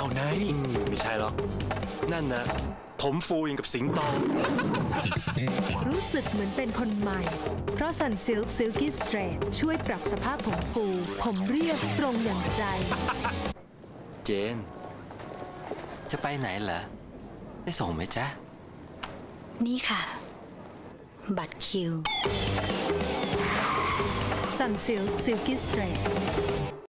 ไนท์ไม่ใช่หรอกนั่นนะผมฟูอย่างกับสิงโตรู้สึกเหมือนเป็นคนใหม่เพราะซันซิลค์ซิลกี้สเตรทช่วยปรับสภาพผมฟูผมเรียบตรงอย่างใจเจนจะไปไหนเหรอได้ส่งไหมจ๊ะนี่ค่ะบัตรคิวซันซิลค์ซิลกี้สเตรท